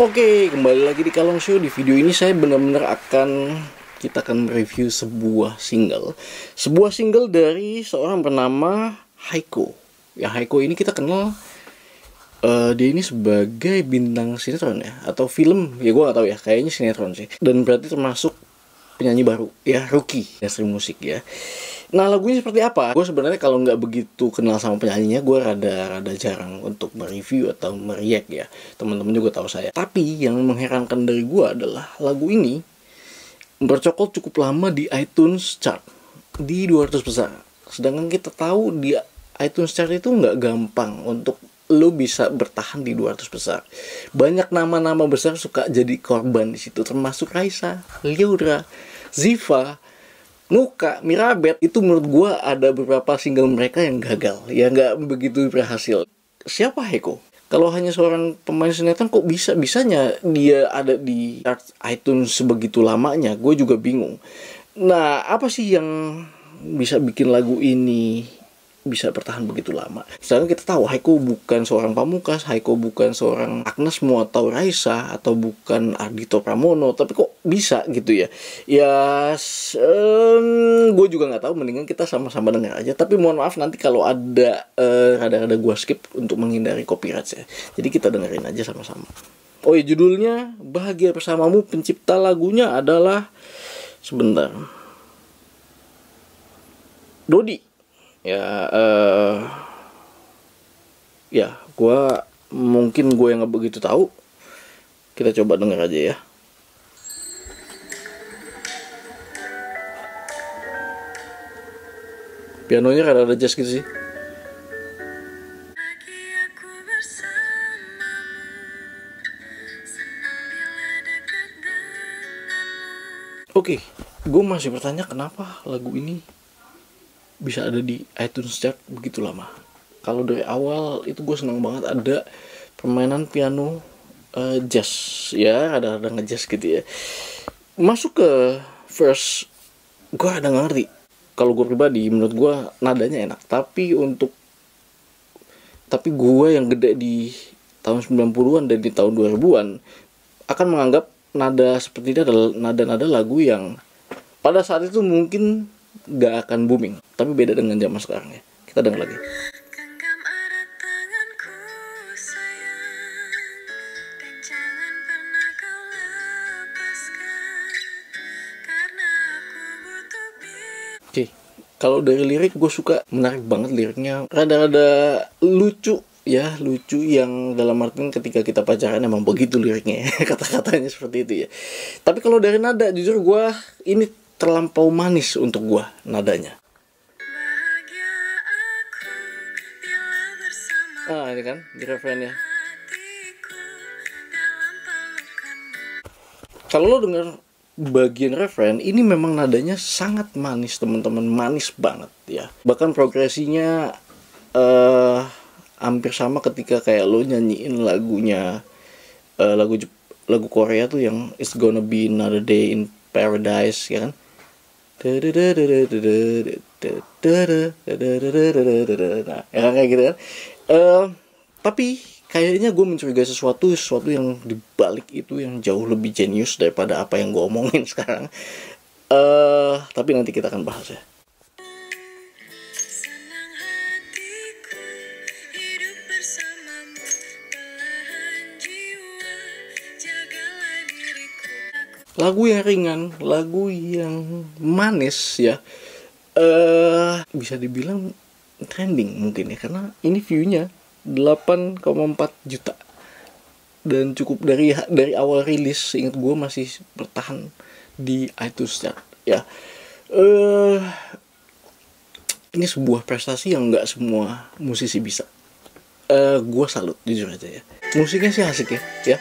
Oke, kembali lagi di Kalong Show. Di video ini saya benar-benar kita akan mereview sebuah single dari seorang bernama Haiko. Ya, Haiko ini kita kenal dia ini sebagai bintang sinetron ya, atau film ya, gue gak tahu ya, kayaknya sinetron sih. Dan berarti termasuk penyanyi baru ya, rookie industri musik ya. Nah, lagunya seperti apa? Gue sebenarnya kalau nggak begitu kenal sama penyanyinya, gue rada jarang untuk mereview atau mereact ya. Teman-teman juga tahu saya. Tapi yang mengherankan dari gue adalah lagu ini bercokol cukup lama di iTunes chart, di 200 besar. Sedangkan kita tahu di iTunes chart itu nggak gampang untuk lo bisa bertahan di 200 besar. Banyak nama-nama besar suka jadi korban di situ, termasuk Raisa, Lyudra, Ziva, Nuka, Mirabet. Itu menurut gue ada beberapa single mereka yang gagal, ya nggak begitu berhasil. Siapa Haiko? Kalau hanya seorang pemain sinetron, kok bisanya dia ada di chart iTunes sebegitu lamanya? Gue juga bingung. Nah, apa sih yang bisa bikin lagu ini bisa bertahan begitu lama? Sekarang kita tahu Haiko bukan seorang Pamungkas, Haiko bukan seorang Agnes Mo atau Raisa, atau bukan Ardhito Pramono, tapi kok bisa gitu ya? Ya, gue juga nggak tahu. Mendingan kita sama-sama dengar aja. Tapi mohon maaf nanti kalau ada rada-rada gue skip untuk menghindari copyright ya. Jadi kita dengerin aja sama-sama. Oh ya, judulnya Bahagia Bersamamu. Pencipta lagunya adalah Dodi. Ya, gue yang nggak begitu tahu. Kita coba dengar aja ya. Pianonya rada jazz gitu sih. Oke, gue masih bertanya kenapa lagu ini bisa ada di iTunes chart begitu lama. Kalau dari awal itu gue senang banget ada permainan piano jazz ya, ada ngejazz gitu ya. Masuk ke verse, gue ada nggak ngerti. Kalau gue pribadi, menurut gue nadanya enak. Tapi gue yang gede di tahun 90-an dan di tahun 2000-an akan menganggap nada seperti ini adalah nada-nada lagu yang pada saat itu mungkin gak akan booming, tapi beda dengan zaman sekarang ya. Kita dengar lagi. Oke, kalau dari lirik gue suka, menarik banget liriknya, rada-rada lucu ya, lucu yang dalam artian ketika kita pacaran emang begitu liriknya ya. Kata-katanya seperti itu ya. Tapi kalau dari nada, jujur gue ini terlampau manis untuk gue nadanya. Ini kan di refrennya. Kalau lo denger bagian refren, ini memang nadanya sangat manis teman-teman, manis banget ya. Bahkan progresinya hampir sama ketika kayak lo nyanyiin lagunya lagu Korea tuh yang It's Gonna Be Another Day in Paradise ya kan. Nah, ya kayak gitu kan. Tapi kayaknya gue mencurigai sesuatu yang dibalik itu yang jauh lebih jenius daripada apa yang gue omongin sekarang. Tapi nanti kita akan bahas ya. Lagu yang ringan, lagu yang manis ya. Bisa dibilang trending mungkin ya, karena ini view-nya 8,4 juta. Dan cukup dari awal rilis, ingat gue masih bertahan di iTunes chart ya. Ini sebuah prestasi yang nggak semua musisi bisa. Gue salut jujur aja ya. Musiknya sih asik ya.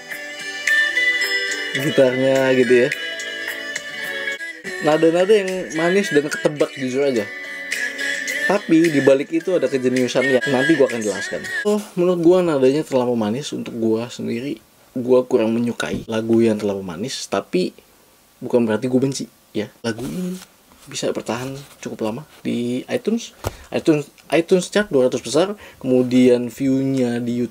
Gitarnya gitu ya, nada-nada yang manis dan ketebak jujur aja. Tapi dibalik itu ada kejeniusan yang nanti gue akan jelaskan. Menurut gue nadanya terlalu manis untuk gue sendiri. Gue kurang menyukai lagu yang terlalu manis. Tapi bukan berarti gue benci ya. Lagu ini bisa bertahan cukup lama di iTunes chart 200 besar. Kemudian view-nya di YouTube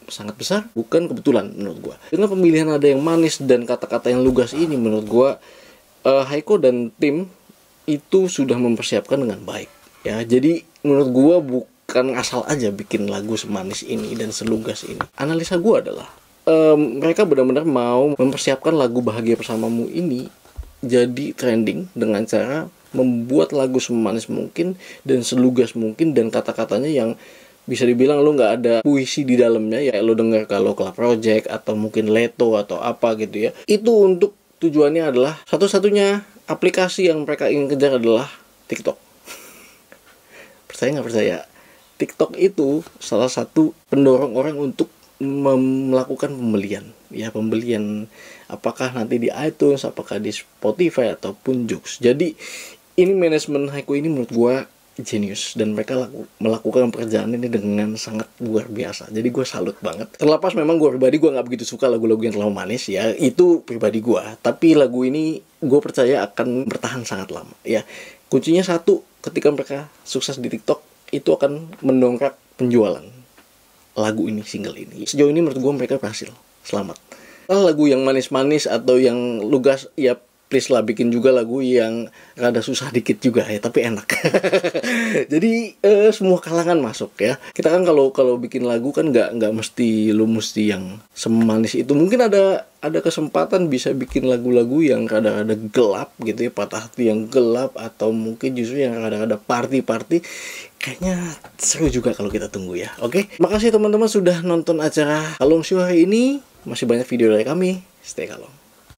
sangat besar, bukan kebetulan menurut gua. Dengan pemilihan nada yang manis dan kata-kata yang lugas ini, menurut gua Haiko dan tim itu sudah mempersiapkan dengan baik ya. Jadi menurut gua bukan asal aja bikin lagu semanis ini dan selugas ini. Analisa gua adalah mereka benar-benar mau mempersiapkan lagu Bahagia Bersamamu ini jadi trending dengan cara membuat lagu semanis mungkin dan selugas mungkin, dan kata-katanya yang bisa dibilang lo nggak ada puisi di dalamnya ya. Lo denger kalau Club Project atau mungkin Leto atau apa gitu ya, itu untuk tujuannya adalah satu-satunya aplikasi yang mereka ingin kejar adalah TikTok. Percaya nggak percaya, TikTok itu salah satu pendorong orang untuk melakukan pembelian apakah nanti di iTunes, apakah di Spotify ataupun Joox. Jadi ini manajemen Haiko ini menurut gua genius, dan mereka melakukan pekerjaan ini dengan sangat luar biasa. Jadi gue salut banget. Terlepas memang gue pribadi gue nggak begitu suka lagu-lagu yang terlalu manis ya, itu pribadi gue. Tapi lagu ini gue percaya akan bertahan sangat lama ya. Kuncinya satu, ketika mereka sukses di TikTok itu akan mendongkrak penjualan lagu ini, single ini. Sejauh ini menurut gue mereka berhasil. Selamat. Lagu yang manis-manis atau yang lugas ya, please lah bikin juga lagu yang rada susah dikit juga ya, tapi enak. Jadi semua kalangan masuk ya. Kita kan kalau bikin lagu kan nggak mesti yang semanis itu. Mungkin ada kesempatan bisa bikin lagu-lagu yang rada gelap gitu ya, patah hati yang gelap, atau mungkin justru yang rada party. Kayaknya seru juga kalau kita tunggu ya. Oke, makasih teman-teman sudah nonton acara Kalong Show hari ini. Masih banyak video dari kami. Stay kalong.